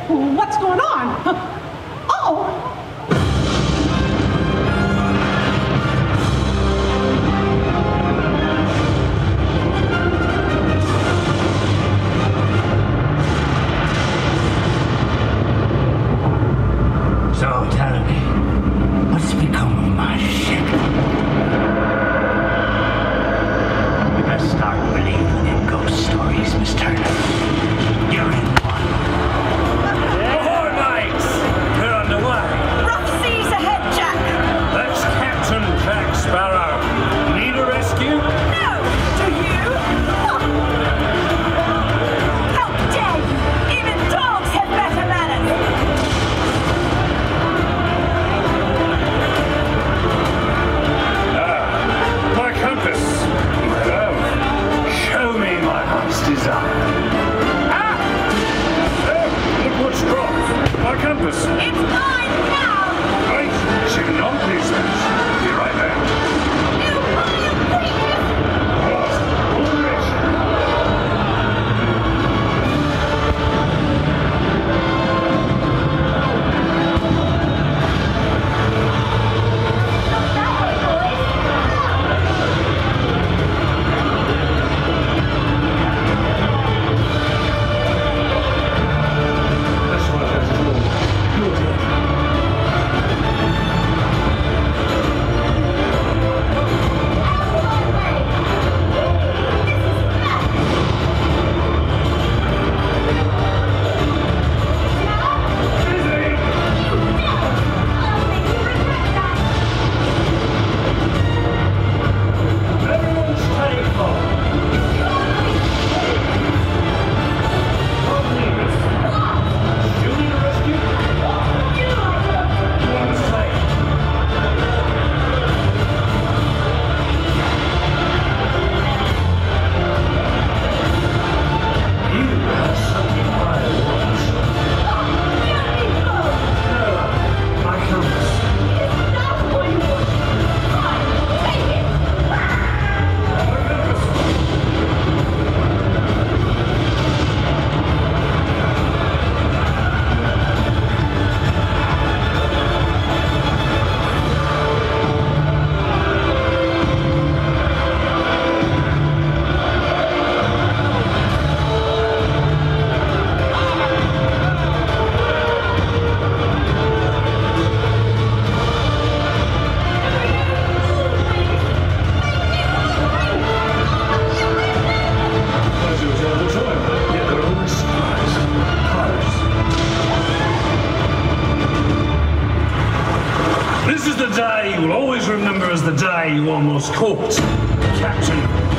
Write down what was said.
What's going on? Oh! So tell me, what's become of my ship? We best start believing in ghost stories, Miss Turner. You're in one. Ahoy, mates! We're underway. Rough seas ahead, Jack. That's Captain Jack Sparrow. Need a rescue? No! Do you? How dare you! Even dogs have better manners! My compass. Well, show me my heart's desire. Ah! Oh, look what's dropped. My compass. It's mine now! Right, she can not please me. Be right there. You creature! What? Ulrich! That way, boys! That's what I was told. You're dead. Everyone stay calm. You need a rescue? You want to stay? You have something I want. My compass. My compass. Pleasures all the time, yet they're always surprised. Pirates. This is the day you will always remember as the day you almost caught Captain